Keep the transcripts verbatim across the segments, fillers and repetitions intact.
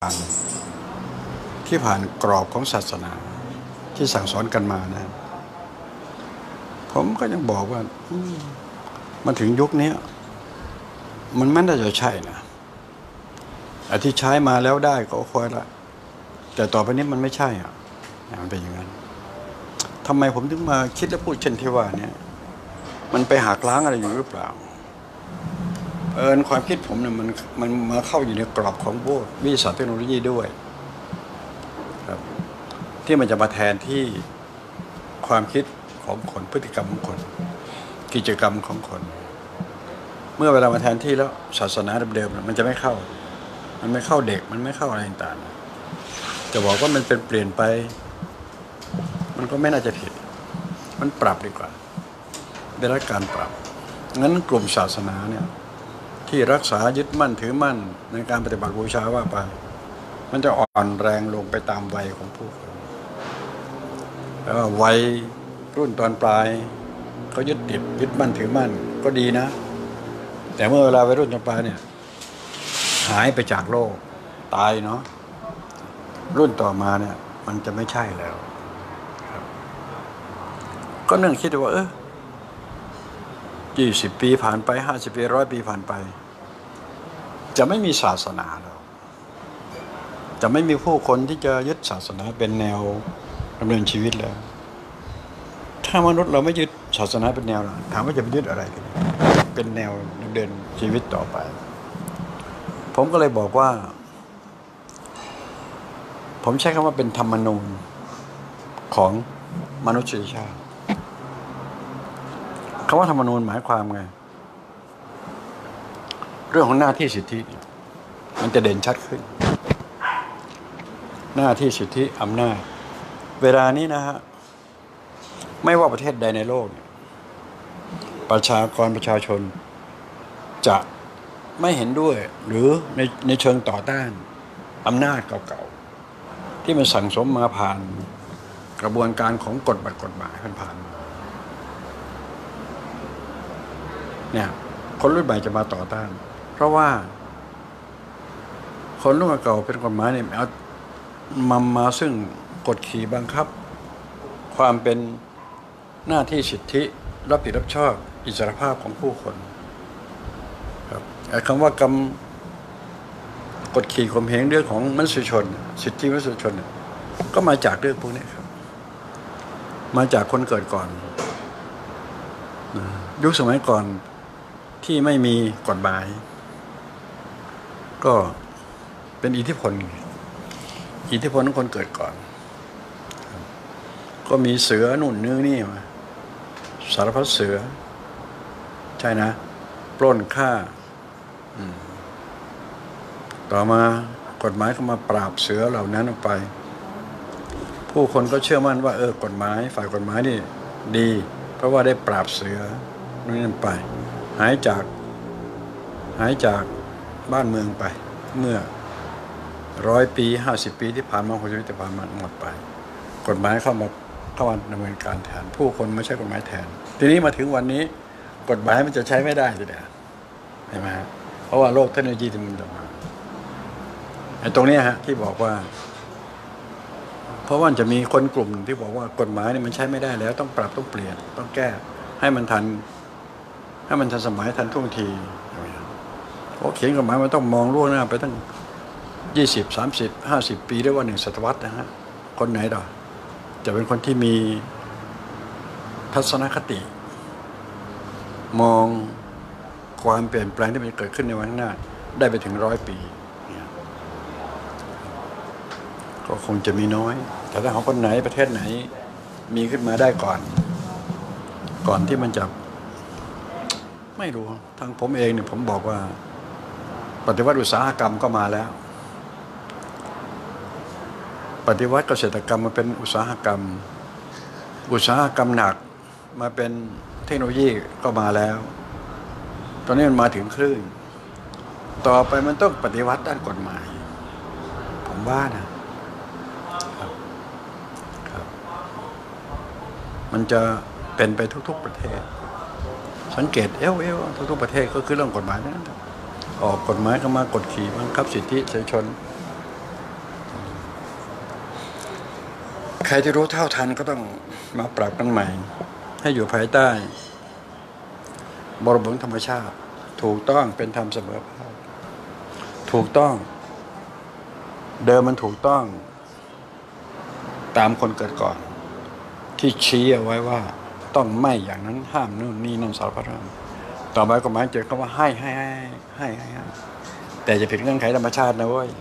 านที่ผ่านกรอบของศาสนาที่สั่งสอนกันมานะผมก็ยังบอกว่ามันถึงยุคนี้มันไม่น่าจะใช่นะไอ้ที่ใช้มาแล้วได้ก็ค่อยละแต่ต่อไปนี้มันไม่ใช่อ่ะมันเป็นอย่างนั้นทำไมผมถึงมาคิดและพูดเช่นที่ว่าเนี่ยมันไปหักล้างอะไรอยู่หรือเปล่าเออความคิดผมเนี่ยมันมันมาเข้าอยู่ในกรอบของพวกวิทยาศาสตร์เทคโนโลยีด้วยครับที่มันจะมาแทนที่ความคิดของคนพฤติกรรมของคนกิจกรรมของคนเมื่อเวลามาแทนที่แล้วศาสนาเดิมๆมันจะไม่เข้ามันไม่เข้าเด็กมันไม่เข้าอะไรต่างๆจะบอกว่ามันเป็นเปลี่ยนไปมันก็ไม่น่าจะผิดมันปรับดีกว่าได้รับการปรับงั้นกลุ่มศาสนาเนี่ยที่รักษายึดมั่นถือมั่นในการปฏิบัติบูชาว่าไปมันจะอ่อนแรงลงไปตามวัยของผู้คนแล้ววัยรุ่นตอนปลายเขายึดติดยึดมั่นถือมั่นก็ดีนะแต่เมื่อเวลาวัยรุ่นตอนปลายเนี่ยหายไปจากโลกตายเนาะรุ่นต่อมาเนี่ยมันจะไม่ใช่แล้วก็นั่งคิดว่าเออยี่สิบปีผ่านไปห้าสิบปีร้อยปีผ่านไปจะไม่มีศาสนาแล้วจะไม่มีผู้คนที่จะยึดศาสนาเป็นแนวดำเนินชีวิตแล้วถ้ามนุษย์เราไม่ยึดศาสนาเป็นแนวถามว่าจะไปยึดอะไรกันเป็นแนวดำเนินชีวิตต่อไปผมก็เลยบอกว่าผมใช้คำว่าเป็นธรรมนูญของมนุษยชาติคำว่าธรรมนูญหมายความไงเรื่องของหน้าที่สิทธิมันจะเด่นชัดขึ้นหน้าที่สิทธิอำนาจเวลานี้นะฮะไม่ว่าประเทศใดในโลกประชากรประชาชนจะไม่เห็นด้วยหรือในในเชิงต่อต้านอำนาจเก่าๆที่มันสั่งสมมาผ่านกระบวนการของกฎบัตรกฎหมายผ่านมาเนี่ยคนรุ่นใหม่จะมาต่อต้านเพราะว่าคนรุ่นเก่าเป็นกฎหมายเนี่ยเอามามาซึ่งกฎขี่บังคับความเป็นหน้าที่สิทธิรับผิดรับชอบอิสรภาพของผู้คนครับไอ้คำว่ากรรมกฎขี่ข่มเหงเรื่องของมนุษยชนสิทธิมนุษยชนก็มาจากเรื่องพวกนี้ครับมาจากคนเกิดก่อนยุคสมัยก่อนที่ไม่มีกฎหมายก็เป็นอิทธิพลอิทธิพลของคนเกิดก่อนก็มีเสือหนุนเนื้อนี่มาสารพัดเสือใช่นะปล้นฆ่าต่อมากฎหมายก็มาปราบเสือเหล่านั้นออกไปผู้คนก็เชื่อมั่นว่าเออกฎหมายฝ่ายกฎหมายนี่ดีเพราะว่าได้ปราบเสือนั่นไปหายจากหายจากบ้านเมืองไปเมื่อร้อยปีห้าสิบปีที่ผ่านมาหกสิบปีที่ผ่านมาหมดไปกฎหมายเข้ามาเข้ามาดำเนินการแทนผู้คนไม่ใช่กฎหมายแทนทีนี้มาถึงวันนี้กฎหมายมันจะใช้ไม่ได้ทีเดียวเห็นไหมฮะเพราะว่าโลกเทคโนโลยีที่มันจะมาไอ้ตรงนี้ฮะที่บอกว่าเพราะว่าจะมีคนกลุ่มที่บอกว่ากฎหมายเนี่ยมันใช้ไม่ได้แล้วต้องปรับต้องเปลี่ยนต้องแก้ให้มันทันให้มันทันสมัยทันท่วงทีเพราะเขียนกฎหมายมันต้องมองล่วงหน้าไปตั้งยี่สิบสามสิบห้าสิบปีได้ว่าหนึ่งศตวรรษนะฮะคนไหนดอกจะเป็นคนที่มีทัศนคติมองความเปลี่ยนแปลงที่มันเกิดขึ้นในวันข้างหน้าได้ไปถึงร้อยปีก็คงจะมีน้อยแต่ถ้าของคนไหนประเทศไหนมีขึ้นมาได้ก่อนก่อนที่มันจะไม่รู้ทางผมเองเนี่ยผมบอกว่าปฏิวัติอุตสาหกรรมก็มาแล้วปฏิวัติเกษตรกรรมมาเป็นอุตสาหกรรมอุตสาหกรรมหนักมาเป็นเทคโนโลยีก็มาแล้วตอนนี้มันมาถึงคลื่นต่อไปมันต้องปฏิวัติด้านกฎหมายผมว่านะครับครับมันจะเป็นไปทุกๆประเทศสังเกตเอวเอวทุกๆประเทศก็คือเรื่องกฎหมายนั้นออกกฎหมายก็มากดขี่บังคับสิทธิประชาชนรที่รู้เท่าทันก็ต้องมาปรับกันใหม่ให้อยู่ภายใต้บริบทธรรมชาติถูกต้องเป็นธรรมเสมอภาคถูกต้องเดิมมันถูกต้องตามคนเกิดก่อนที่ชี้เอาไว้ว่าต้องไม่อย่างนั้นห้ามนู่นนี่นั่นสารพัดห้ามต่อไปกฎหมายเจอคำว่าให้ให้ให้ให้ให้ให้แต่จะผิดเงื่อนไขธรรมชาตินะเว้ย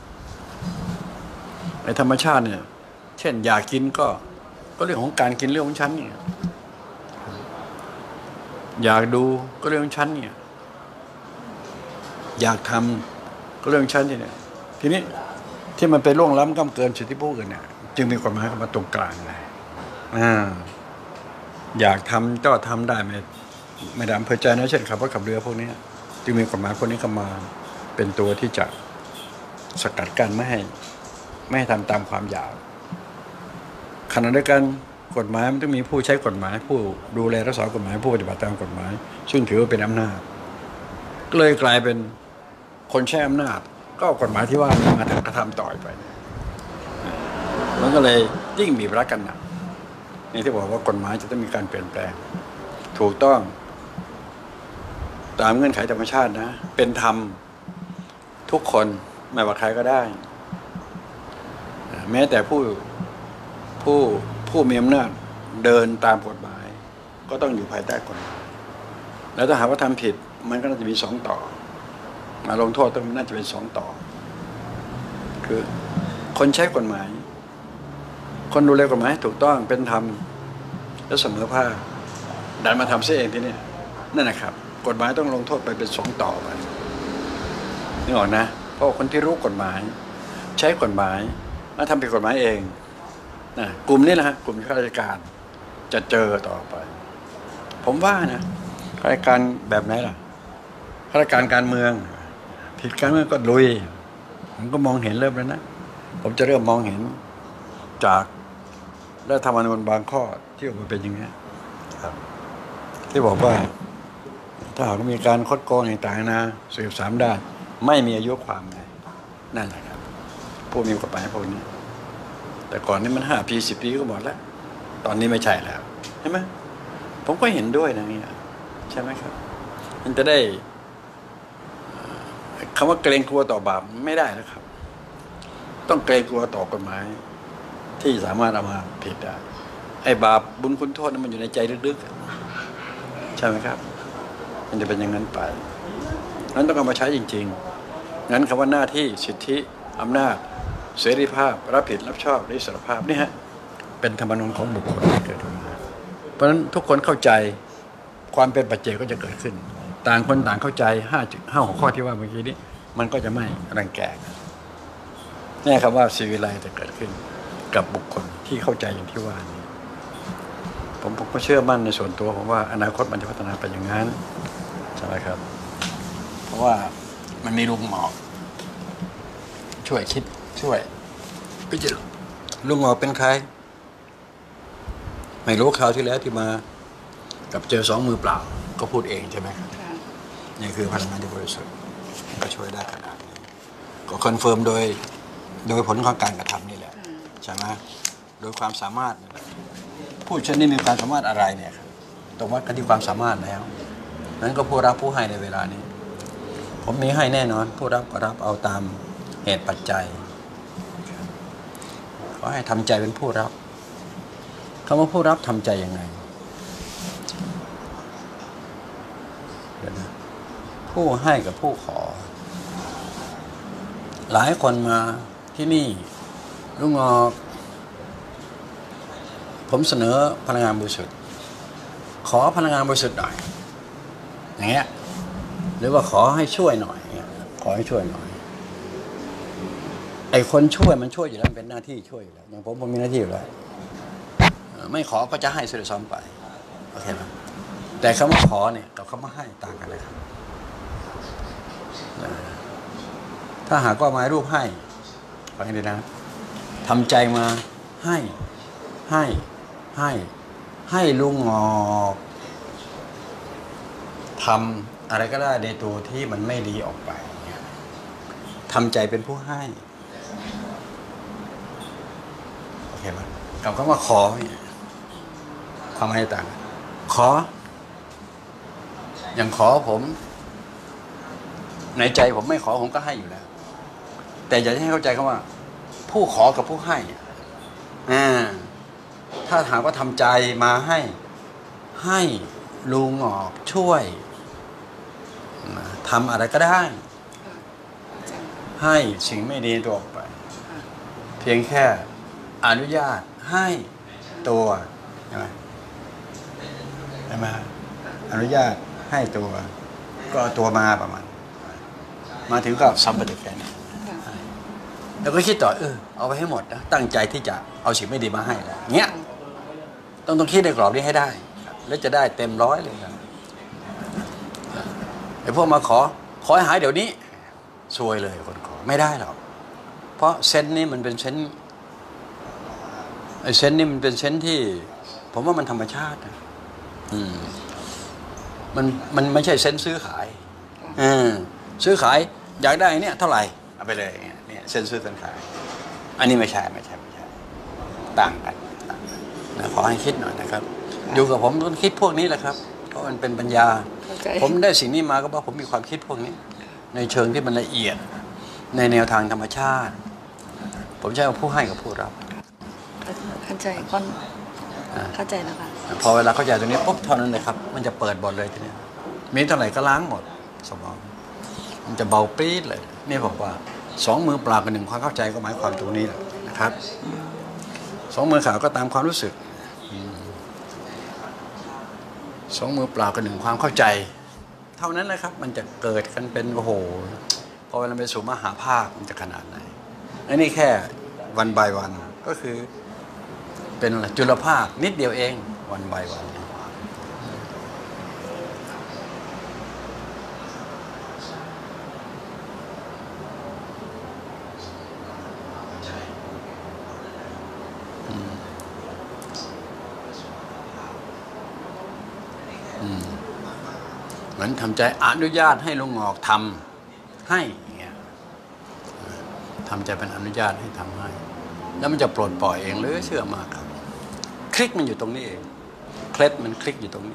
ในธรรมชาติเนี่ยเช่นอยากกินก็ก็เรื่องของการกินเรื่องของฉันเนี่ยอยากดูก็เรื่องของฉันเนี่ยอยากทำก็เรื่องของฉันเนี่ยทีนี้ที่มันไปล่วงล้ำก้ำเกินสิทธิผู้อื่นเนี่ยจึงมีกฎหมายเข้ามาตรงกลางเลยอ่าอยากทำก็ทำได้ไม่ไม่ได้อำเภอใจนะเช่นขับรถขับเรือพวกนี้จึงมีกฎหมายพวกนี้เข้ามาเป็นตัวที่จะสกัดกั้นไม่ให้ไม่ให้ทำตามความอยากขณะเดียวกันกฎหมายมันต้องมีผู้ใช้กฎหมายผู้ดูแลรักษากฎหมายผู้ปฏิบัติตามกฎหมายซึ่งถือว่าเป็นอำนาจก็เลยกลายเป็นคนใช้อำนาจก็กฎหมายที่ว่านี้มาทำกระทำต่อยไปมันก็เลยยิ่งบีบรัดกันหนักนี่ที่บอกว่ากฎหมายจะต้องมีการเปลี่ยนแปลงถูกต้องตามเงื่อนไขธรรมชาตินะเป็นธรรมทุกคนไม่ว่าใครก็ได้แม้แต่ผู้ผู้ผู้มีอำนาจเดินตามกฎหมายก็ต้องอยู่ภายใต้กฎหมายแล้วถ้าหากว่าทำผิดมันก็น่าจะมีสองต่อมาลงโทษต้องน่าจะเป็นสองต่อคือคนใช้กฎหมายคนดูแลกฎหมายถูกต้องเป็นธรรมและเสมอภาคดันมาทำเสียเองที่นี่นั่นนะครับกฎหมายต้องลงโทษไปเป็นสองต่อมันนี่ออกนะเพราะคนที่รู้กฎหมายใช้กฎหมายแล้วทำผิดกฎหมายเองนะกลุ่มนี้นะฮะกลุ่มข้าราชการจะเจอต่อไปผมว่านะข้าราชการแบบไหนล่ะข้าราชการการเมืองผิดการเมืองก็ลุยผมก็มองเห็นเริ่มแล้วนะผมจะเริ่มมองเห็นจากรัฐธรรมนูญบางข้อที่ออกมาเป็นอย่างนี้ครับที่บอกว่าถ้าหากมีการคดโกงต่างๆนะสืบสามได้ไม่มีอายุความไงนั่นแหละครับผู้มีกฎหมายพวกนี้แต่ก่อนนี้มันห้าปีสิบปีก็หมดแล้วตอนนี้ไม่ใช่แล้วใช่ไหมผมก็เห็นด้วยนะเนี่ยใช่ไหมครับมันจะได้คำว่าเกรงกลัวต่อบาปไม่ได้แล้วครับต้องเกรงกลัวต่อกฎหมายที่สามารถเอามาผิดได้ไอ้บาปบุญคุณโทษนั้นมันอยู่ในใจลึกๆใช่ไหมครับมันจะเป็นอย่างนั้นไปนั้นต้องเอามาใช้จริงๆงั้นคำว่าหน้าที่สิทธิอำนาจเสรีภาพรับผิดรับชอบและอิสรภาพนี่ฮะเป็นธรรมนูญของบุคคลที่เกิดขึ้นมาเพราะฉะนั้นทุกคนเข้าใจความเป็นปัจเจกก็จะเกิดขึ้นต่างคนต่างเข้าใจห้าห้าหัวข้อที่ว่าเมื่อกี้นี้มันก็จะไม่รังแกนี่คำว่าศิวิไลจะเกิดขึ้นกับบุคคลที่เข้าใจอย่างที่ว่านี้ผมผมก็เชื่อมั่นในส่วนตัวผมว่าอนาคตมันจะพัฒนาไปอย่างนั้นใช่ไหมครับเพราะว่ามันมีลุงหมอช่วยคิดช่วยพิจารณาลุงหมอเป็นใครไม่รู้คราวที่แล้วที่มากับเจอสองมือเปล่าก็พูดเองใช่ไหมครับนี่คือพลังงานที่บริสุทธิ์ก็ช่วยได้ขนาดนี้ก็คอนเฟิร์มโดยโดยผลของการกระทำนี่แหละใช่ไหมโดยความสามารถผู้เช่นนี้มีความสามารถอะไรเนี่ยครับตรงวัดกันที่ความสามารถแล้วนั้นก็ผู้รับผู้ให้ในเวลานี้ผมมีให้แน่นอนผู้รับก็รับเอาตามเหตุปัจจัยขอให้ทำใจเป็นผู้รับคำว่าผู้รับทำใจยังไงผู้ให้กับผู้ขอหลายคนมาที่นี่ลุงงอผมเสนอพลังงานบริสุทธิ์ขอพลังงานบริสุทธิ์หน่อยอย่างเงี้ยหรือว่าขอให้ช่วยหน่อยขอให้ช่วยหน่อยไอ้คนช่วยมันช่วยอยู่แล้วเป็นหน้าที่ช่วยอยู่แล้วอย่างผมผมมีหน้าที่อยู่แล้วไม่ขอก็จะให้สุดซ้ำไปโอเคไหมแต่คำว่าขอเนี่ยกับคำว่าให้ต่างกันเลยครับถ้าหากว่าไม้รูปให้ฟังให้ดีนะทำใจมาให้ให้ให้ให้ลุงงอกทำอะไรก็ได้ในตัวที่มันไม่ดีออกไปทำใจเป็นผู้ให้โอเคไหมกับคำว่าขอความหมายต่างขออย่างขอผมในใจผมไม่ขอผมก็ให้อยู่แล้วแต่อยากให้เข้าใจคำว่าผู้ขอกับผู้ให้อ่าถ้าถามว่าทำใจมาให้ให้ลุงออกช่วยทำอะไรก็ได้ให้สิ่งไม่ดีตัวออกไปเพียงแค่อนุญาตให้ตัวใช่ไหมใช่ไหมอนุญาตให้ตัวก็เอาตัวมาประมาณมาถึงก็สัมปติแค่นี้แล้วก็คิดต่อเออเอาไปให้หมดนะตั้งใจที่จะเอาสิ่งไม่ดีมาให้แล้วเงี้ยต้องต้องคิดในกรอบนี้ให้ได้แล้วจะได้เต็มร้อยเลยครับไอ้พวกมาขอขอให้หายเดี๋ยวนี้ซวยเลยคนขอไม่ได้หรอกเพราะเซนนี้มันเป็นเซนไอ้เซนนี่มันเป็นเซนที่ผมว่ามันธรรมชาตินะอืมมันมันไม่ใช่เซนซื้อขายอืมซื้อขายอยากได้เนี่ยเท่าไหร่เอาไปเลยเนี่ยเซนซื้อเซนขายอันนี้ไม่ใช่ไม่ใช่ไม่ใช่ต่างกันนะขอให้คิดหน่อยนะครับอยู่กับผมต้องคิดพวกนี้แหละครับเพราะมันเป็นปัญญาผมได้สิ่งนี้มาก็เพราะผมมีความคิดพวกนี้ในเชิงที่มันละเอียดในแนวทางธรรมชาติผมใช้ว่าผู้ให้กับผู้รับเข้าใจก้อนเข้าใจแล้วค่ะพอเวลาเข้าใจตรงนี้ปุ๊บเท่านั้นเลยครับมันจะเปิดบทเลยทีนี้มีเท่าไหร่ก็ล้างหมดสมองมันจะเบาปี๊ดเลยนี่บอกว่าสองมือเปล่ากับหนึ่งความเข้าใจก็หมายความตรงนี้แหละนะครับสองมือขาวก็ตามความรู้สึกสองมือเปล่ากับหนึ่งความเข้าใจเท่านั้นเลยครับมันจะเกิดกันเป็นโอ้โหพอเวลาไปสู่มหาภาคมันจะขนาดไหนอันนี้แค่วันบายวันก็คือเป็นจุลภาคนิดเดียวเองวันบายวันเหมือนทำใจอนุญาตให้ลุงงอกทำให้อย่างเงี้ยทำใจเป็นอนุญาตให้ทำให้แล้วมันจะปลดปล่อยเองเลยเชื่อมากครับคลิกมันอยู่ตรงนี้เองเคล็ดมันคลิกอยู่ตรงนี้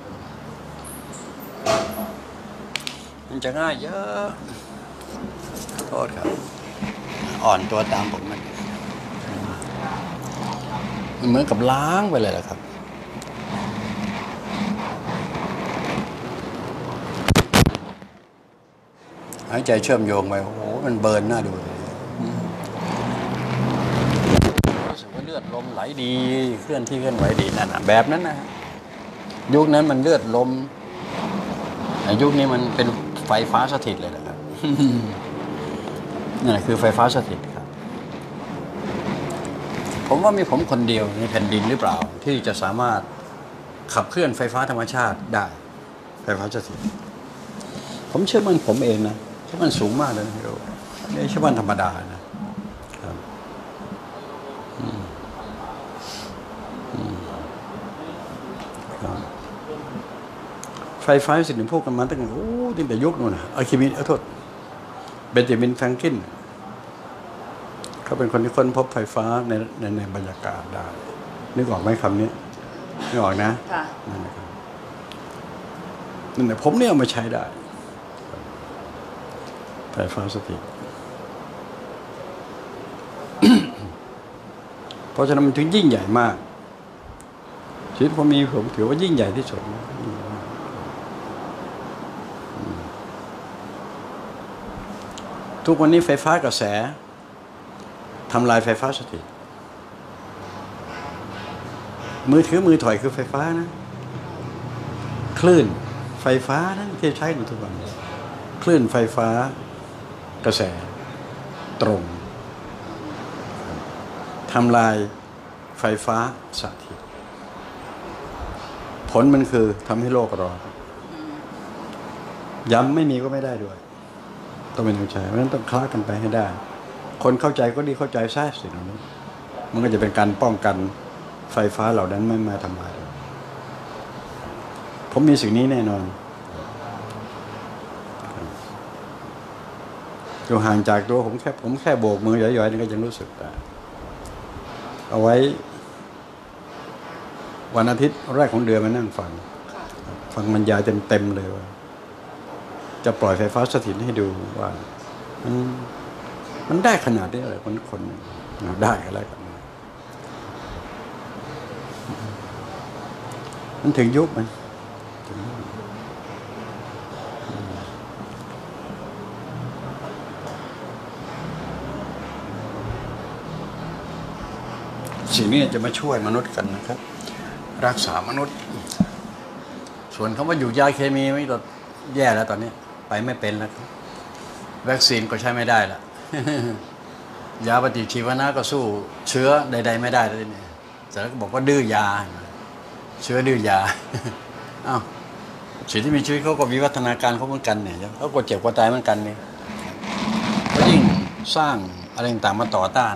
มันจะง่ายเยอะโทษครับอ่อนตัวตามผมมันมันเหมือนกับล้างไปเลยแหละครับหายใจเชื่อมโยงไปโอ้โหมันเบิร์นหน้าดูรู้สึกว่าเลือดลมไหลดีเคลื่อนที่เคลื่อนไหวดีนั่นนะแบบนั้นนะยุคนั้นมันเลือดลมยุคนี้มันเป็นไฟฟ้าสถิตเลยนะครับนั่นคือไฟฟ้าสถิตครับผมว่ามีผมคนเดียวในแผ่นดินหรือเปล่าที่จะสามารถขับเคลื่อนไฟฟ้าธรรมชาติได้ไฟฟ้าสถิตผมเชื่อมันผมเองนะเชื่อมันสูงมากเลยนะไม่ใช่ว่าธรรมดานะครับไฟฟ้าสิ่งหนึ่งพวกกันมาตั้งแต่โอ้ตั้งแต่ยุคนู้นอะคิมินเอาโทษเบนจามินแฟรงกินเขาเป็นคนที่ค้นพบไฟฟ้าในในในบรรยากาศได้นึกออกไหมคำนี้นึกออกนะนั่นนะครับนั่นแหละผมเนี่ยเอามาใช้ได้ไฟฟ้าสถิต เพราะฉะนั้นมันถึงยิ่งใหญ่มากชีวิตผมมีผมถือว่ายิ่งใหญ่ที่สุดนะทุกวันนี้ไฟฟ้ากระแสทำลายไฟฟ้าสถิตมือถือมือถอยคือไฟฟ้านะคลื่นไฟฟ้านะที่ใช้อยู่ทุกวันคลื่นไฟฟ้ากระแสตรงทำลายไฟฟ้าสถิตผลมันคือทำให้โลกร้อนย้ำไม่มีก็ไม่ได้ด้วยต้องเป็นต้องใช้เพราะฉะนั้นต้องคล้ากันไปให้ได้คนเข้าใจก็ดีเข้าใจแท้สิ่งเหล่านี้มันก็จะเป็นการป้องกันไฟฟ้าเหล่านั้นไม่มาทำลายผมมีสิ่งนี้แน่นอนอยู่ห่างจากตัวผมแค่ผมแค่โบกมือหย่อยๆนี่ก็ยังรู้สึกได้เอาไว้วันอาทิตย์แรกของเดือนมานั่งฟังค่ะฟังบรรยายเต็มๆเลยว่าจะปล่อยไฟฟ้าสถิตให้ดูว่ามันมันได้ขนาดนี้เลยคนคนได้อะไรกันมันถึงยุคมันถึงยุคสิ่งนี้จะมาช่วยมนุษย์กันนะครับ รักษามนุษย์ ส่วนคำว่าอยู่ยาเคมีไม่ก็แย่แล้วตอนนี้ไปไม่เป็นแล้วครับวัคซีนก็ใช้ไม่ได้ละ ยาปฏิชีวนะก็สู้เชื้อใดๆไม่ได้เลยเนี่ยแต่แล้วก็บอกว่าดื้อยาเชื้อดื้อยา อ้าวสิ่งที่มีชีวิตเขาก็วิวัฒนาการเขาเหมือนกันเนี่ยเขาก็เจ็บก็ตายเหมือนกันเนี่ยก็ยิ่งสร้างอะไรต่างๆมาต่อต้าน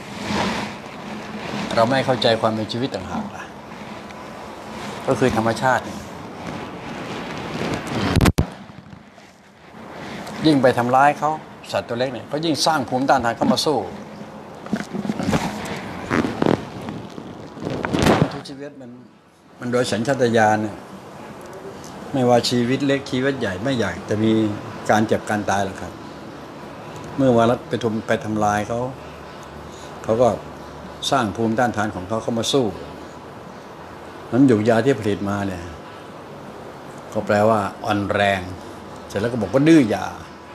เราไม่เข้าใจความเป็นชีวิตต่างหากล่ะก็คือธรรมชาติเนี่ยยิ่งไปทำร้ายเขาสัตว์ตัวเล็กเนี่ยเขายิ่งสร้างภูมิต้านทานเข้ามาสู้ทุกชีวิตมันมันโดยสัญชาตญาณเนี่ยไม่ว่าชีวิตเล็กชีวิตใหญ่ไม่ใหญ่จะมีการเจ็บการตายหรอกครับ เมื่อวาระไปทุมไปทำลายเขาเขาก็สร้างภูมิต้านทานของเขาเข้ามาสู้นั้นอยู่ยาที่ผลิตมาเนี่ยก็แปลว่าอ่อนแรงเสร็จแล้วก็บอกว่าดื้อยา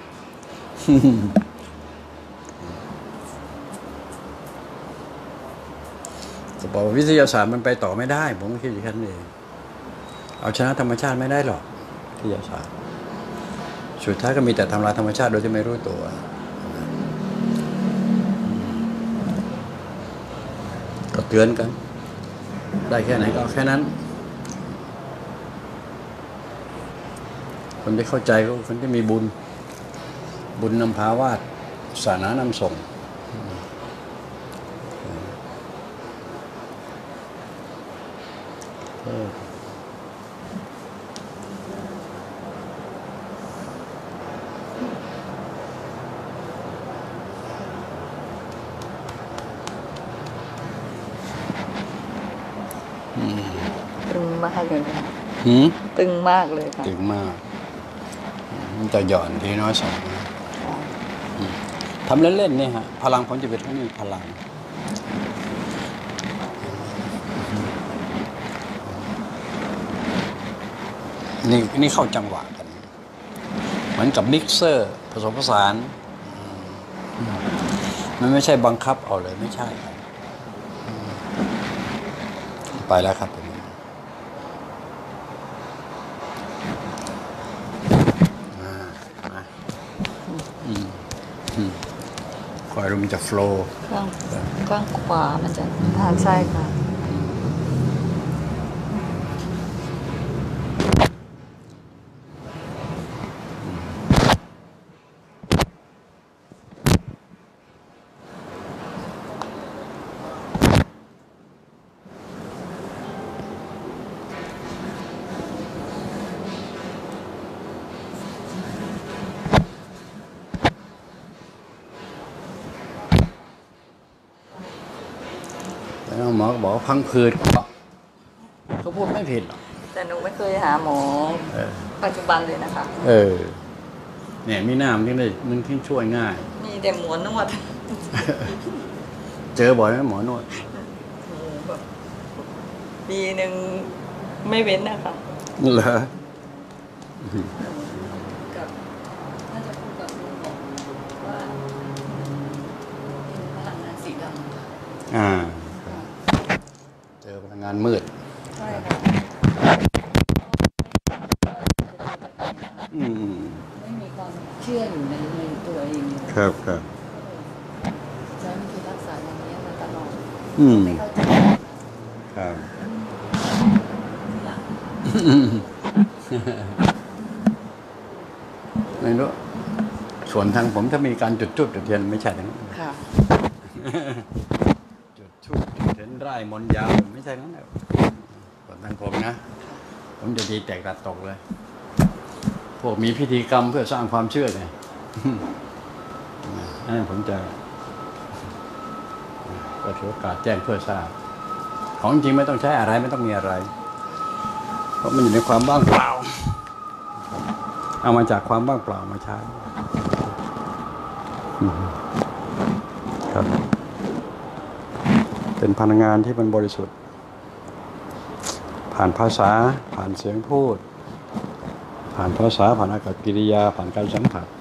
ก็บอกว่าวิทยาศาสตร์มันไปต่อไม่ได้ผมก็คิดอย่างนั้นเองเอาชนะธรรมชาติไม่ได้หรอกวิทยาศาสตร์สุดท้ายก็มีแต่ทำลายธรรมชาติโดยที่ไม่รู้ตัวก็เตือนกันได้แค่ไหนก็แค่นั้นคนที่เข้าใจก็คนที่มีบุญบุญนำพาวาสศาสนานำส่งตึงมากเลยนะหืมตึงมากเลยค่ะตึงมากมันจะหย่อนทีน้อยสองทำเล่นๆเนี่ยฮะพลังของจิตวิทยานี่พลังนี่นี่เข้าจังหวะกันเหมือนกับมิกเซอร์ผสมผสานมันไม่ใช่บังคับเอาเลยไม่ใช่ไปแล้วครับคอยรู้มันจะโฟล์ข้างข้างขวามันจะอ่าใช่ค่ะแล้วหมอก็บอกว่าพังผืดเขาพูดไม่ผิดหรอกแต่หนูไม่เคยหาหมอปัจจุบันเลยนะคะเออเนี่ยมีหน้ามันที่ได้มันที่ช่วยง่ายมีแต่หมอนวดเจอบ่อยไหมหมอนวดโอ้โหแบบปีหนึ่งไม่เว้นนะคะเหรอกับน่าจะพูดกับลุงบอกว่าเป็นพลังงานสีดำอ่าเจอพลังงานมืดใช่ค่ะอืมไม่มีความเชื่ออยู่ในในตัวเองเลยครับครับใช้วิธีรักษาอย่างนี้มาตลอดอืมไม่เข้าใจครับ ไม่รู้ส่วนทางผมถ้ามีการจุดธูปจุดเทียนไม่ใช่ทั้งนั้นค่ะจุดธูปจุดเทียนไร่มนต์ยาวไม่ใช่ทั้งนั้นส่วนทางผมนะผมจะดีแตกตัดตกเลย พวกมีพิธีกรรมเพื่อสร้างความเชื่อไง อันนั้นผมจะก็ถือโอกาสแจ้งเพื่อทราบขของจริงไม่ต้องใช้อะไรไม่ต้องมีอะไรเพราะมันอยู่ในความว่างเปล่าเอามาจากความว่างเปล่ามาใช้ครับเป็นพลังงานที่มันบริสุทธิ์ผ่านภาษาผ่านเสียงพูดผ่านภาษาผ่านอากับกิริยาผ่านการสัมผัส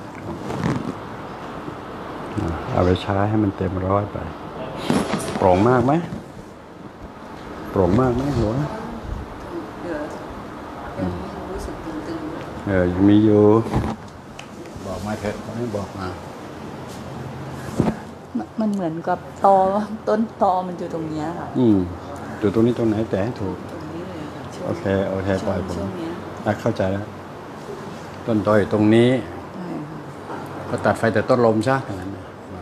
เอาไปใช้ให้มันเต็มร้อยไปโปร่งมากไหมโปร่งมากไหมหัวเดี๋ยวยังรู้สึกตึงๆเออยังมีอยู่บอกมาเถอะให้บอกมามันเหมือนกับตอต้นตอมันอยู่ตรงเนี้ยค่ะอืมอยู่ตรงนี้ตรงไหนแต่ให้ถูกตรงนี้เลยค่ะช่วงโอเคโอเคปล่อยผมช่วงเนี้ยอ่ะเข้าใจแล้ว ต้นตออยู่ตรงนี้ใช่ค่ะก็ตัดไฟแต่ต้นลมซะอย่างนั้นนะมา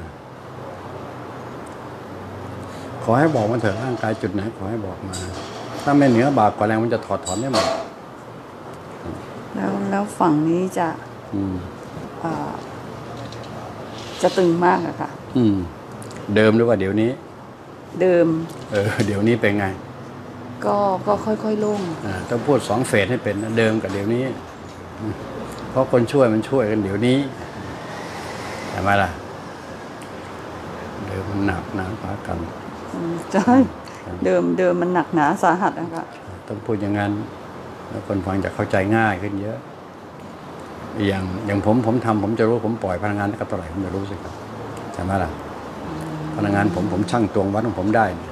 ขอให้บอกมันเถอะร่างกายจุดไหนขอให้บอกมา ถ้าไม่เหนือบากกว่าแรงมันจะถอดถอนได้หมดแล้วแล้วฝั่งนี้จะอืมเอ่อจะตึงมากอะค่ะอืม เดิมหรือว่าเดี๋ยวนี้เดิมเออ เดี๋ยวนี้เป็นไงก็ก็ค่อยๆโล่งอ่าต้องพูดสองเฟสให้เป็นนะเดิมกับเดี๋ยวนี้อืมเพราะคนช่วยมันช่วยกันเดี๋ยวนี้ใช่ไหมล่ะเดิมมันหนักหนาปากันอืมใช่เดิมเดิมมันหนักหนาสาหัสนะคะต้องพูดอย่างนั้นแล้วคนฟังจะเข้าใจง่ายขึ้นเยอะ อย่างอย่างผมผมทำผมจะรู้ผมปล่อยพลังงานกับเท่าไหร่ผมจะรู้สิครับใช่ไหมล่ะพลังงานผมผมช่างตวงวัดของผมได้เนี่ย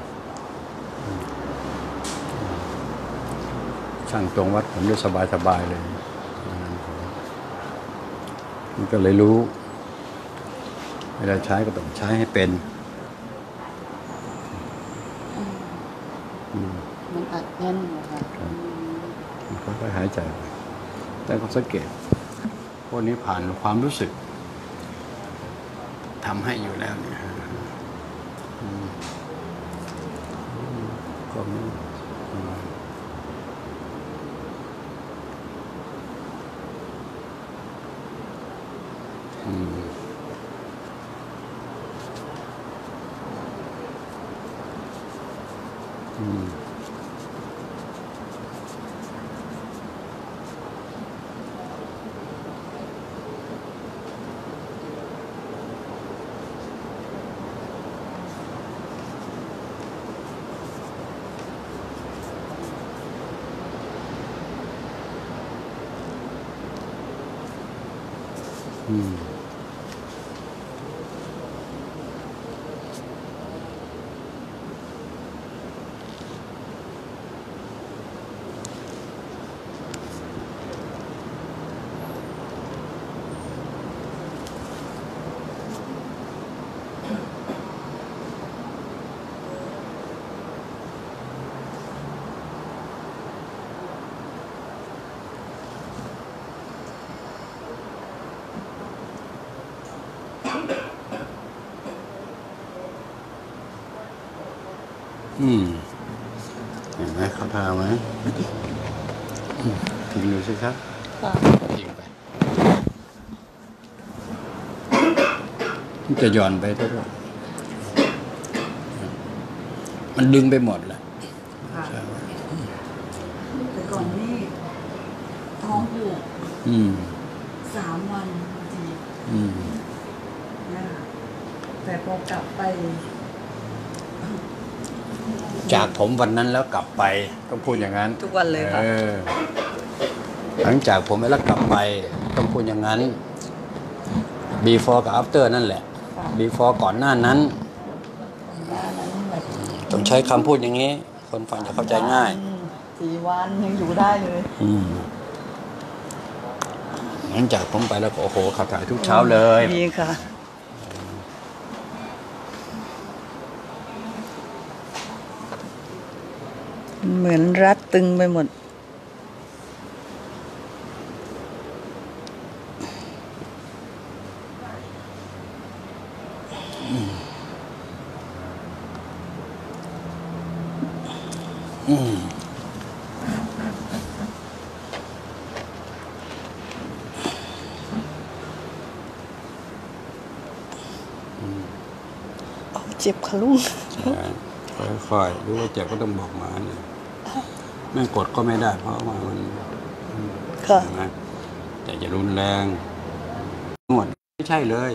ช่างตวงวัดผมได้สบายสบายเลยพลังงานผมมันก็เลยรู้เวลาใช้ก็ต้องใช้ให้เป็นอืมมันอัดแน่นนะคะค่อยๆหายใจแต่ก็สังเกตพวกนี้ผ่านความรู้สึกทำให้อยู่แล้วเนี่ยอืมก็ไม่อืมอืมอืมอืมอืมเห็นไหมเขาทาไหมอืมทิ้งดูสิครับค่ะทิ้งไปมันจะหย่อนไปเท่าไหร่มันดึงไปหมดแหละค่ะแต่ก่อนนี่ท้องผูกอืมสามวันจริงอืมนะคะแต่พอกลับไปจากผมวันนั้นแล้วกลับไปต้องพูดอย่างนั้นทุกวันเลยค่ะออหลังจากผมไปแล้วกลับไปต้องพูดอย่างนั้น before กับ after นั่นแหละ before ก่อนหน้านั้นหน้านั้นแบบต้องใช้คำพูดอย่างนี้ คนฟังจะเข้าใจง่ายอืมสี่วันยังอยู่ได้เลยอืมหลังจากผมไปแล้วก็โอ้โหขับถ่ายทุกเช้าเลยดีค่ะ เหมือนรัดตึงไปหมดอืมเจ็บค่ะลุงใช่ค่อยๆรู้ว่าเจ็บก็ต้องบอกมาเนี่ยไม่กดก็ไม่ได้ เพราะว่ามันค่ะนะแต่จะรุนแรงหมดไม่ใช่เลย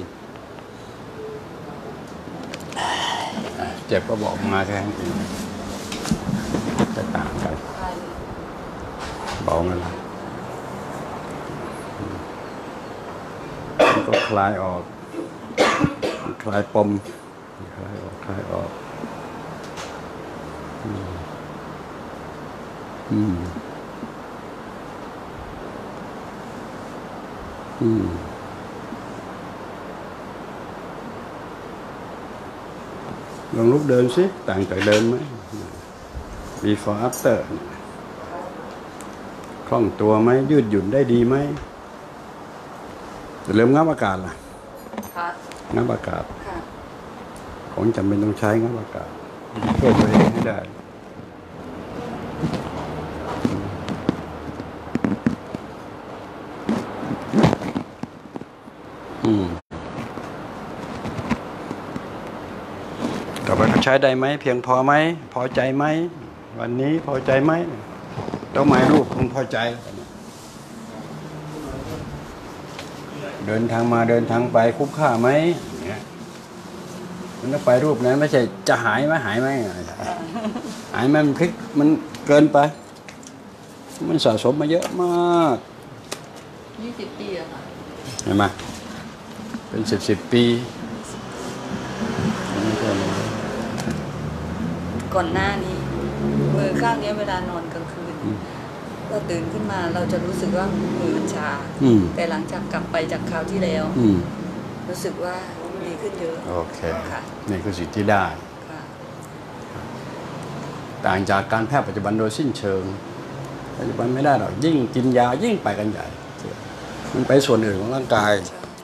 เจ็บก็บอกมาแค่นั้นเองจะต่างกันเบากันละมันก็คลายออกคลายปมคลายออกคลายออกอืมอืมอืมลองลุกเดินสิต่างจากเดิมไหม before after คล่องตัวไหมยืดหยุ่นได้ดีไหมจะเริ่มงับอากาศล่ะค่ะงับอากาศค่ะของจำเป็นต้องใช้งับอากาศช่วยตัวเองให้ได้อืมต่อไปก็ใช้ได้ไหมเพียงพอไหมพอใจไหมวันนี้พอใจไหมต้องหมายรูปคงพอใจเดินทางมาเดินทางไปคุ้มค่าไหมเนี่ยมันต้องไปรูปนั้นไม่ใช่จะหายไหมหายไหมหายไหมมันพลิกมันเกินไปมันสะสมมาเยอะมากยี่สิบปีอะค่ะเห็นไหมเป็นสิบสิบปีก่อนหน้านี้มือข้างนี้เวลานอนกลางคืนเราตื่นขึ้นมาเราจะรู้สึกว่ามือมันชาแต่หลังจากกลับไปจากคราวที่แล้วรู้สึกว่าดีขึ้นเยอะโอเคค่ะนี่คือสิ่งที่ได้ต่างจากการแพทย์ปัจจุบันโดยสิ้นเชิงปัจจุบันไม่ได้หรอกยิ่งกินยายิ่งไปกันใหญ่มันไปส่วนอื่นของร่างกาย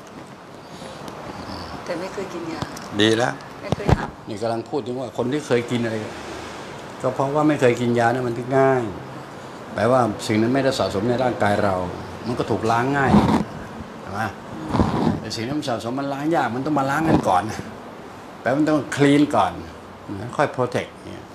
แต่ไม่เคยกินยาดีแล้วไม่เคยหานี่กำลังพูดถึงว่าคนที่เคยกินอะไรก็เพราะว่าไม่เคยกินยาเนี่ยมันถึงง่ายแปลว่าสิ่งนั้นไม่ได้สะสมในร่างกายเรามันก็ถูกล้างง่ายใช่ไหมแต่สิ่งนั้นสะสมมันล้างยากมันต้องมาล้างกันก่อนแปลว่ามันต้องคลีนก่อนค่อยโปรเทคเนี่ย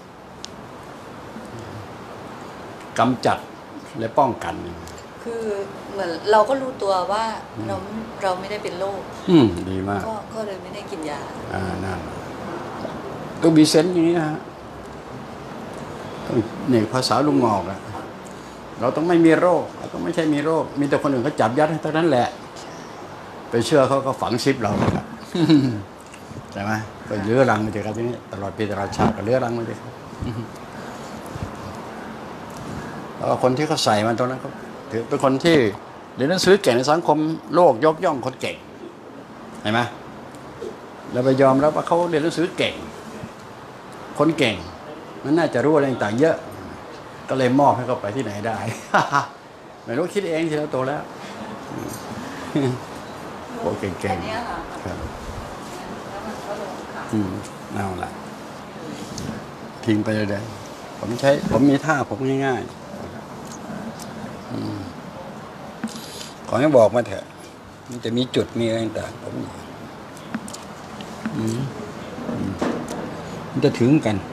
กำจัดและป้องกันคือเหมือนเราก็รู้ตัวว่าเราเราไม่ได้เป็นโรคอืมดีมากก็เลยไม่ได้กินยาอ่านั่นต้องมีเซนส์อย่างนี้นะฮะต้องเนี่ยภาษาลุงงอกอะเราต้องไม่มีโรคเราต้องไม่ใช่มีโรคมีแต่คนอื่นเขาจับยัดให้เท่านั้นแหละไปเชื่อเขาก็ฝังชิปเราเลยครับใช่ไหมก็เลื้อรังมาจากที่นี้ตลอดปีตลอดชาติก็เลื้อรังมาจากแล้วคนที่เขาใส่มันตรงนั้นเขาถือเป็นคนที่เรียนหนังสือเก่งในสังคมโลกยกย่องคนเก่งเห็นไหมเราไปยอมรับว่าเขาเรียนหนังสือเก่งคนเก่งมันน่าจะรู้อะไรต่างๆเยอะก็เลยมอบให้เขาไปที่ไหนได้ ไม่รู้คิดเองทีเราโตแล้วโอ้เก่งๆครับอืมเอาละทิ้งไปเลยผมใช้ผมมีท่าผมง่ายๆขอให้บอกมาเถอะมันจะมีจุดมีอะไรต่างผมมันจะถึงกัน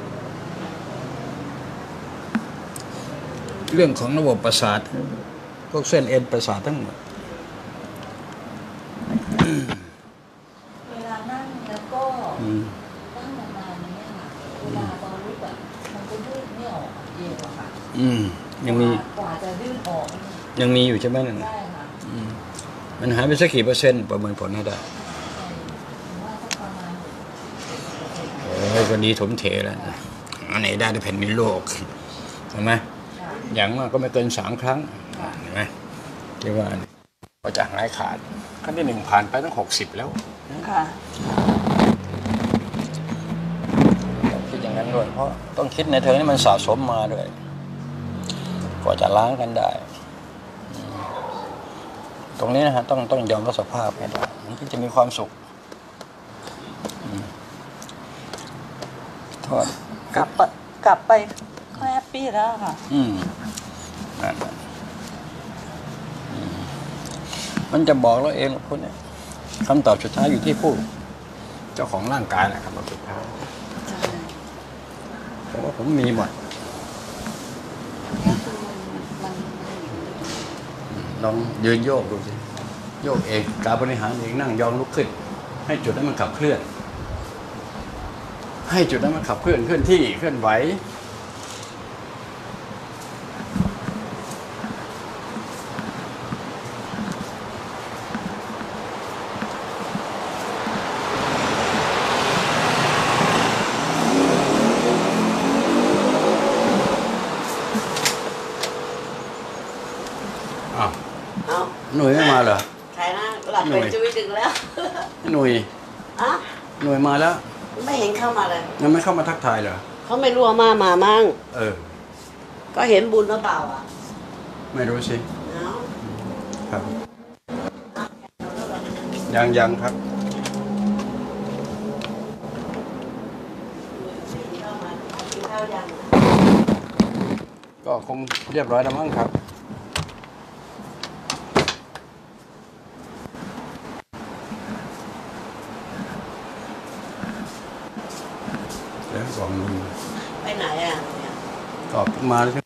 เรื่องของระบบประสาทพวกเส้นเอ็นประสาททั้งหมดเวลานั่งแล้วก็นั่งนานๆนี้ค่ะเวลาตอนลุกแบบมันก็ยืดไม่ออกเองอะค่ะอืมยังมีกว่าจะยืดออกยังมีอยู่ใช่ไหมนั่นใช่ค่ะมันหายไปสักกี่เปอร์เซ็นต์ประเมินผลให้ได้โอ้ยวันนี้ถมเถแล้วอันไหนได้ในแผ่นดินโลกเห็นไหมอย่างมากก็ไม่เกินสามครั้งเห็นไหมที่ว่าก็จะหายขาดขั้นที่หนึ่งผ่านไปตั้งหกสิบแล้วค่ะต้องคิดอย่างนั้นด้วยเพราะต้องคิดในเทอมนี้มันสะสมมาด้วยก็จะล้างกันได้ตรงนี้นะฮะต้องต้องยอมรับสภาพให้ได้มันก็จะมีความสุขโทษกลับไปกลับไปก็แฮปปี้แล้วค่ะอืมมันจะบอกเราเองคนนี้คำตอบสุดท้ายอยู่ที่ผู้เจ้าของร่างกายแหละครับสุดท้ายผมว่าผมมีหมดลองยืนโยกดูสิโยกเองการบริหารเองนั่งยองลุกขึ้นให้จุดนั้นมันขับเคลื่อนให้จุดนั้นมันขับเคลื่อนเคลื่อนที่เคลื่อนไหวอ้าวเอาหน่วยไม่มาเหรอใครนะหลับไปจุ้ยดึงแล้วหน่วยอะหน่วยมาแล้วไม่เห็นเข้ามาเลยยังไม่เข้ามาทักทายเหรอเขาไม่รู้ว่ามามามั่งเออก็เห็นบุญหรือเปล่าอ่ะไม่รู้สิเอาครับยังยังครับเข้ามากินข้าวยังก็คงเรียบร้อยแล้วมั้งครับเดี๋ยวกล่องนึงไปไหนอ่ะก็มาแล้ว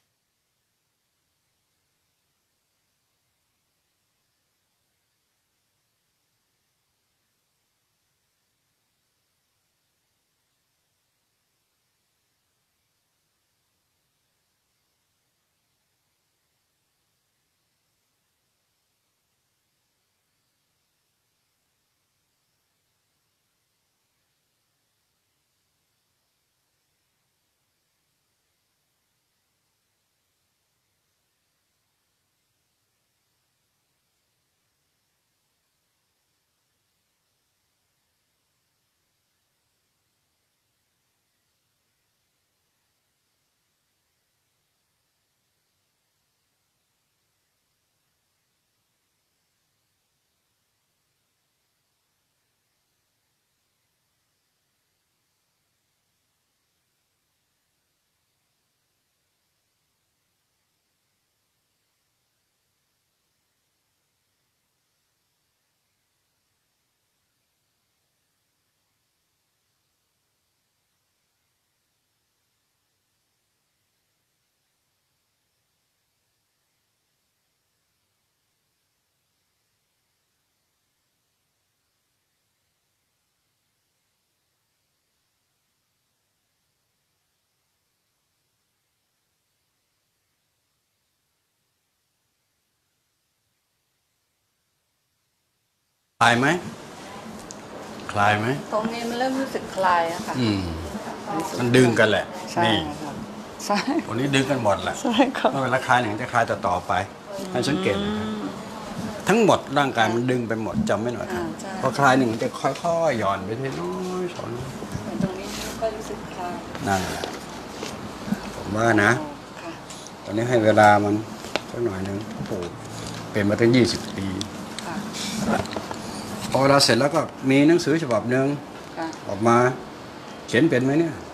คลายไหมคลายไหมตรงนี้มันเริ่มรู้สึกคลายอะค่ะอืมมันดึงกันแหละใช่นี่ค่ะใช่วันนี้ดึงกันหมดแหละใช่ค่ะเมื่อเวลาคลายหนึ่งจะคลายต่อต่อไปให้สังเกตนะครับทั้งหมดร่างกายมันดึงไปหมดจำไม่หน่อยครับอ่าใช่พอคลายหนึ่งจะค่อยๆหย่อนไปทีน้อยสองแต่ตรงนี้ไม่ค่อยรู้สึกคลายนั่นแหละผมว่านะค่ะตอนนี้ให้เวลามันสักหน่อยหนึ่งโอ้โหเป็นมาตั้งยี่สิบปีค่ะพอเวลาเสร็จแล้วก็มีหนังสือฉบับหนึ่งค่ะออกมาเขียนเป็นไหมเนี่ย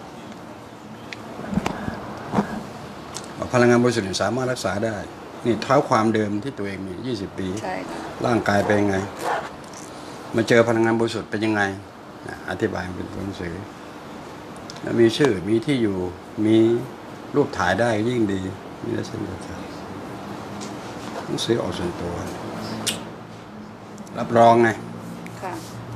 พลังงานบริสุทธิ์สามารถรักษาได้นี่เท้าความเดิมที่ตัวเองมียี่สิบปีใช่ค่ะร่างกายเป็นยังไงมาเจอพลังงานบริสุทธิ์เป็นยังไงนะอธิบายเป็นตัวหนังสือแล้วมีชื่อมีที่อยู่มีรูปถ่ายได้ยิ่งดีมีลักษณะหนังสือออกส่วนตัวรับรองไงค่ะ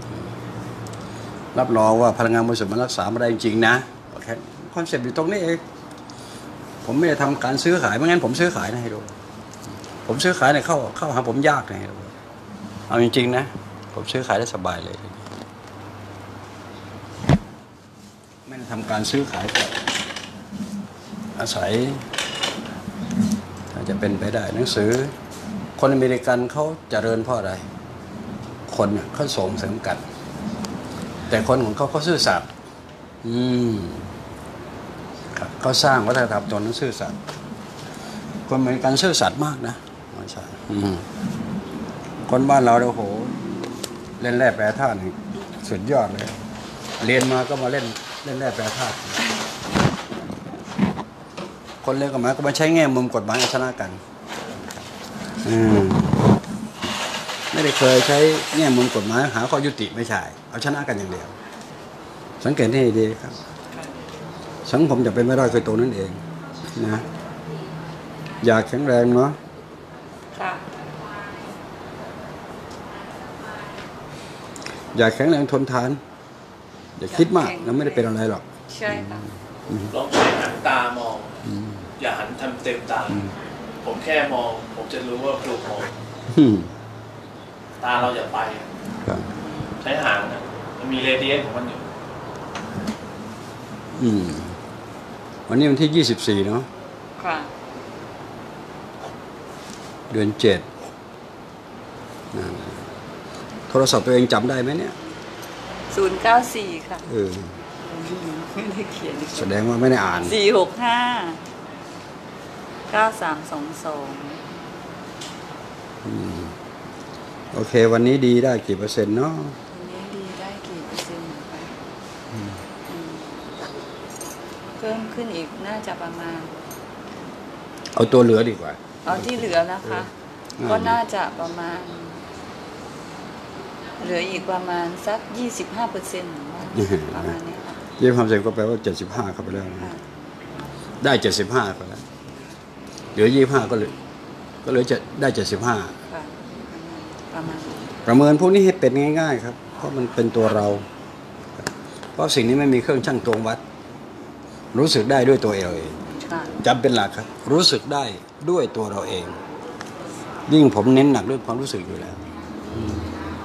รับรองว่าพลังงานบริสุทธิ์มันรักษามาได้จริงๆนะโอเคคอนเซ็ปต์อยู่ตรงนี้เองผมไม่ได้ทำการซื้อขายไม่งั้นผมซื้อขายนะให้ดูผมซื้อขายเนี่ยเข้าเข้าหาผมยากนะให้ดูเอาจริงๆนะผมซื้อขายได้สบายเลยไม่ได้ทำการซื้อขายแต่อาศัยถ้าจะเป็นไปได้หนังสือคนอเมริกันเขาเจริญเพราะอะไรคนเนี่ยเขาส่งเสริมกันแต่คนของเขาเขาซื่อสัตย์อืมครับเขาสร้างวัฒนธรรมตัวนั้นซื่อสัตย์คนอเมริกันซื่อสัตย์มากนะไม่ใช่อืมคนบ้านเราโอ้โหเล่นแร่แปรธาตุนี่สุดยอดเลยเรียนมาก็มาเล่นเล่นแร่แปรธาตุคนเล่นกฎหมายก็มาใช้แง่มุมกฎหมายเอาชนะกันอืมไม่ได้เคยใช้แง่มุมกฎหมายหาข้อยุติไม่ใช่เอาชนะกันอย่างเดียวสังเกตให้ดีครับสังคมจะเป็นไม่ได้คือตัวนั้นเองนะอยากแข็งแรงเนาะค่ะอยากแข็งแรงทนทานอย่าคิดมากแล้วไม่ได้เป็นอะไรหรอกใช่ค่ะลองใช้หันตามอง อย่าหันทำเต็มตา ผมแค่มอง ผมจะรู้ว่าครูมองอืมตาเราอย่าไปครับใช้หางนะมันมีเรเดียนของมันอยู่อืมวันนี้วันที่ยี่สิบสี่เนาะค่ะเดือนเจ็ดนะโทรศัพท์ตัวเองจำได้ไหมเนี่ยศูนย์เก้าสี่ค่ะเออไม่ได้เขียนแสดงว่าไม่ได้อ่านสี่หกห้าเก้าสามสองสองอืมโอเค วันนี้ดีได้กี่เปอร์เซ็นต์เนาะทีนี้ดีได้กี่เปอร์เซ็นต์คะอืมเพิ่มขึ้นอีกน่าจะประมาณเอาตัวเหลือดีกว่าเอาที่เหลือนะคะเออก็น่าจะประมาณ เหลืออีกประมาณสักยี่สิบห้าเปอร์เซ็นต์ประมาณนี้ค่ะยี่สิบห้าเปอร์เซ็นต์ก็แปลว่าเจ็ดสิบห้าเข้าไปแล้วนะค่ะได้เจ็ดสิบห้าไปแล้วเหลือยี่สิบห้าก็เหลือก็เหลือจะได้เจ็ดสิบห้าค่ะประมาณนี้ประเมินพวกนี้ให้เป็นง่ายๆครับ เพราะมันเป็นตัวเรา เพราะสิ่งนี้ไม่มีเครื่องชั่งตวงวัด รู้สึกได้ด้วยตัวเองค่ะจำเป็นหลักครับ รู้สึกได้ด้วยตัวเราเอง ยิ่งผมเน้นหนักเรื่องความรู้สึกอยู่แล้วอืม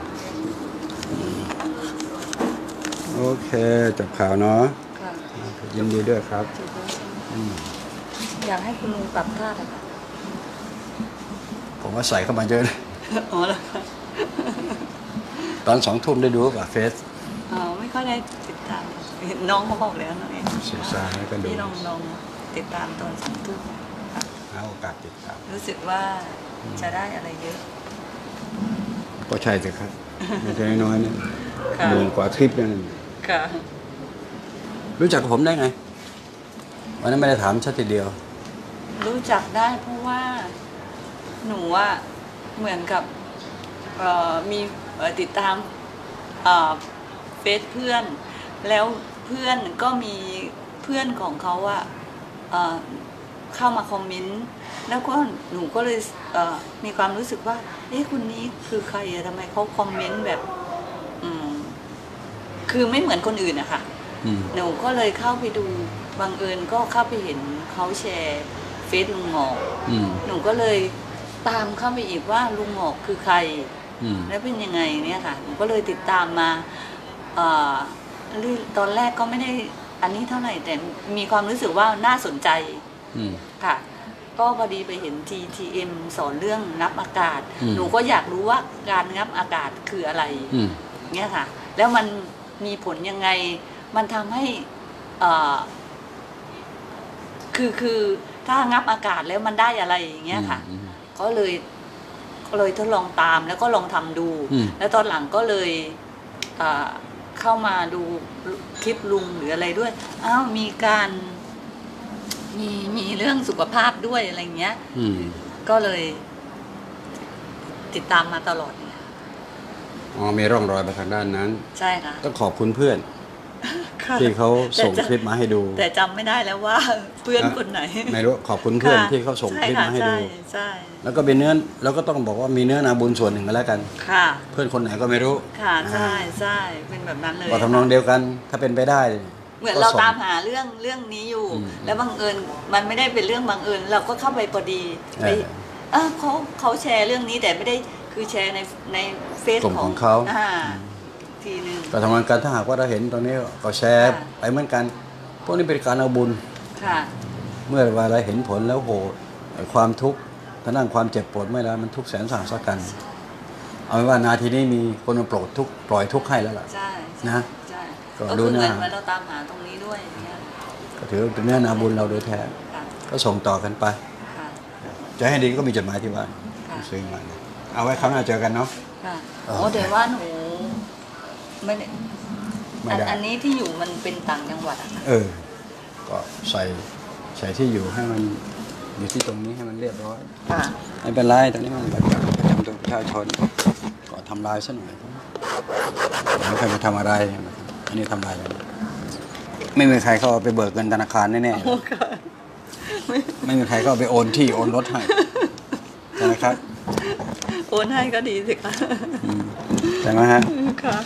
โอเคจบข่าวเนาะค่ะยินดีด้วยครับถูกแล้วใช่ไหมอืมอยากให้คุณลุงปรับท่าอะค่ะผมว่าใส่เข้ามาเยอะนะอ๋อแล้วค่ะตอนสองทุ่มได้ดูป่ะเฟซอ๋อไม่ค่อยได้ติดตามเห็นน้องเขาบอกแล้วน้องเองสื่อสารแล้วก็ดูพี่ลองลองติดตามตอนสองทุ่มค่ะหาโอกาสติดตามรู้สึกว่าจะได้อะไรเยอะก็ใช่สิครับไม่ใช่น้อยๆนะค่ะหมื่นกว่าคลิปนั่นค่ะรู้จักกับผมได้ไงวันนั้นไม่ได้ถามชัดทีเดียวรู้จักได้เพราะว่าหนูว่าเหมือนกับเอ่อมีเอ่อติดตามเอ่อเฟซเพื่อน แล้วเพื่อนก็มีเพื่อนของเขาอะเอ่อเข้ามาคอมเมนต์แล้วก็หนูก็เลยเอ่อมีความรู้สึกว่าเอ๊ะคนนี้คือใครอะทำไมเขาคอมเมนต์แบบอืมคือไม่เหมือนคนอื่นอะค่ะอืมหนูก็เลยเข้าไปดูบังเอิญก็เข้าไปเห็นเขาแชร์เฟซลุงหงอกอืมหนูก็เลยตามเข้าไปอีกว่าลุงหงอกคือใครอืมและเป็นยังไงเนี่ยค่ะหนูก็เลยติดตามมาเอ่อตอนแรกก็ไม่ได้อันนี้เท่าไหร่แต่มีความรู้สึกว่าน่าสนใจอืมค่ะ ก็พอดีไปเห็น ที ที เอ็ม สอนเรื่องนับอากาศอืมหนูก็อยากรู้ว่าการนับอากาศคืออะไรอืมเนี่ยค่ะ แล้วมันมีผลยังไง มันทำให้เอ่อคือคือถ้างับอากาศแล้วมันได้อะไรอย่างเงี้ยค่ะอืมก็เลยก็เลยทดลองตามแล้วก็ลองทำดูอืมแล้วตอนหลังก็เลยเอ่อเข้ามาดูคลิปลุงหรืออะไรด้วยอ้าวมีการมีมีเรื่องสุขภาพด้วยอะไรเงี้ยอืมก็เลยติดตามมาตลอดเนี่ยอ๋อมีร่องรอยไปทางด้านนั้นใช่ค่ะต้องขอบคุณเพื่อน ที่เขาส่งคลิปมาให้ดูแต่จำไม่ได้แล้วว่าเพื่อนคนไหนไม่รู้ขอบคุณเพื่อนค่ะที่เขาส่งคลิปมาให้ดูช่ค่ะใช่แล้วก็เป็นเนื้อแล้วก็ต้องบอกว่ามีเนื้อนาบุญส่วนหนึ่งก็แล้วกันค่ะเพื่อนคนไหนก็ไม่รู้ค่ะใช่ใช่เป็นแบบนั้นเลยก็ทำนองเดียวกัน ถ้าเป็นไปได้เหมือนก็เราส่งตามหาเรื่องเรื่องนี้อยู่อืมแล้วบังเอิญมันไม่ได้เป็นเรื่องบังเอิญเราก็เข้าไปพอดีไปเออเออเขาเขาแชร์เรื่องนี้แต่ไม่ได้คือแชร์ในในเฟซกลุ่มขขออง งเขาอ่าทีหนึงก็ทำงานกันถ้าหากว่าเราเห็นตรงนี้ก็แชร์ค่ะไปเหมือนกัน พวกนี้เป็นการเอาบุญค่ะเมื่อเวลาเห็นผลแล้วโหความทุกข์ท่านั่งความเจ็บปวดไม่แล้วมันทุกข์แสนสาหัสกัน เอาเป็นว่านาทีนี้มีคนมาโปรดทุกข์ปล่อยทุกข์ให้แล้วล่ะใช่นะใช่ก็ก็ดูคือเหมือนนะว่าเราตามหาตรงนี้ด้วยอย่างเงี้ยก็ถือว่าเป็นเนื้อนาบุญเราโดยแท้ค่ะก็ส่งต่อกันไปค่ะจะให้ดีก็มีจดหมายที่บ้านค่ะซื้อมาเอาไว้ครั้งหน้าเจอกันเนาะค่ะเออโอ้แต่ว่าหนูไม่ได้ไม่อันได้อันนี้ที่อยู่มันเป็นต่างจังหวัดอะค่ะเออ ก็ใส่ใส่ที่อยู่ให้มันอยู่ที่ตรงนี้ให้มันเรียบร้อยค่ะไม่เป็นไรตรงนี้มันบัตรประจำตัวประชาชนก็ทำลายซะหน่อยไม่ใครมาทำอะไร อันนี้ทำลายแล้วไม่มีใครเขาเอาไปเบิกเงินธนาคารแน่ๆไม่มีใครเขาเอาไปโอนที่โอนรถให้ใช่ไหมครับโอนให้ก็ดีสิคะใช่ไหมฮะค่ะ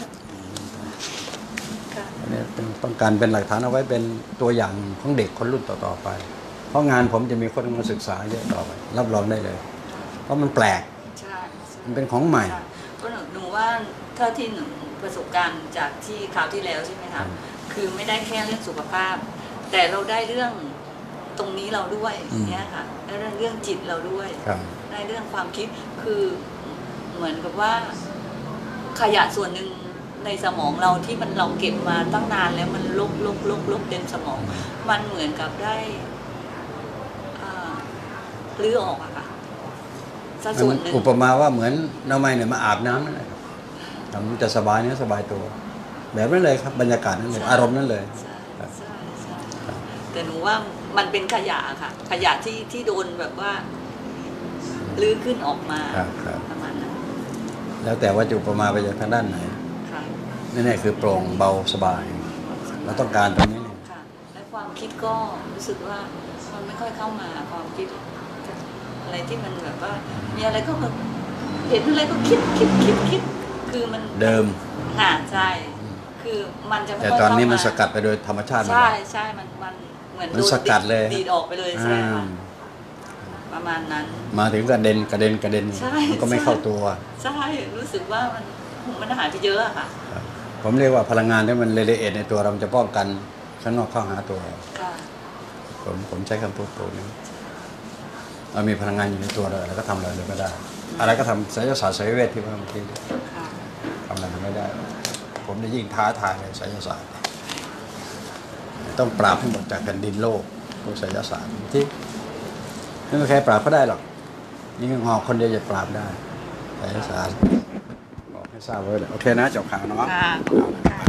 ค่ะอันนี้เป็นต้องการเป็นหลักฐานเอาไว้เป็นตัวอย่างของเด็กคนรุ่นต่อๆไป เพราะงานผมจะมีคนมาศึกษาเยอะต่อไปรับรองได้เลย เพราะมันแปลกใช่ใช่มันเป็นของใหม่ใช่ก็หนูหนูว่าถ้าที่หนูประสบการณ์จากที่คราวที่แล้วใช่ไหมคะคือไม่ได้แค่เรื่องสุขภาพ แต่เราได้เรื่องตรงนี้เราด้วยอืมเนี้ยค่ะได้เรื่องเรื่องจิตเราด้วยครับได้เรื่องความคิดคือเหมือนกับว่าขยะส่วนหนึ่งในสมองเราที่มันเราเก็บมาตั้งนานแล้วมันลบลบลบลบเต็มสมอง มันเหมือนกับได้อ่าลื้อออกอะค่ะสักส่วนหนึ่งอุปมาว่าเหมือนน้องไม้เนี่ยมาอาบน้ำนั่นแหละทำจะสบายเนื้อสบายตัว แบบนั้นเลยครับบรรยากาศนั้นเลยใช่อารมณ์นั้นเลยใช่ครับใช่ใช่แต่หนูว่ามันเป็นขยะค่ะ ขยะที่ที่โดนแบบว่าลื้อขึ้นออกมาครับครับประมาณนั้นแล้วแต่ว่าจะอุปมาไปจากทางด้านไหนค่ะแน่ๆคือโปร่งเบาสบาย เราต้องการตรงนี้เนี่ยค่ะและความคิดก็รู้สึกว่ามันไม่ค่อยเข้ามาความคิดอะไรที่มันแบบว่า มีอะไรก็แบบเห็นอะไรก็คิดคิดคิดคิดคือมันเดิมค่ะใช่คือมันจะไม่แต่ค่อยตอนนี้เข้ามันมาสกัดไปโดยธรรมชาติหมดใช่แล้วใช่มันมันเหมือนมันโดนสกัดเลยดีดออกไปเลยใช่ไหมอ่าคะประมาณนั้นมาถึงกระเด็นกระเด็นกระเด็นใช่มันก็ไม่ใช่เข้าตัวใช่รู้สึกว่ามันมันหายไปเยอะอะค่ะผมเรียกว่าพลังงานที่มันละเอียดในตัวเรามันจะป้องกันข้างนอกเข้าหาตัวเราค่ะผมผมใช้คำพูดตัวนี้เรามีพลังงานอยู่ในตัวเราแล้วก็ทำอะไรเลยก็ได้ อะไรก็ทำไสยศาสตร์ไสยเวทที่เมื่อกี้ค่ะทำอะไรทำไม่ได้ ผมจะยิ่งท้าทายเลยไสยศาสตร์ต้องปราบให้หมดจากแผ่นดินโลกพวกไสยศาสตร์ที่ไม่มีใครปราบก็ได้หรอกนี่งอกคนเดียวจะปราบได้ไสยศาสตร์บอกให้ทราบไว้เลยโอเคนะจบข่าวเนาะค่ะ